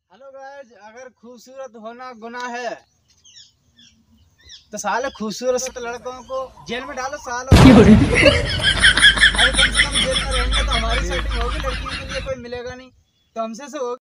Hello guys, अगर खूबसूरत होना गुनाह है तो साले खूबसूरत लड़कों को जेल में डालो सालों। अरे कम से कम जेल में रहेंगे तो हमारी सेटिंग होगी, लड़कियों के लिए कोई मिलेगा नहीं तो हमसे से होगी।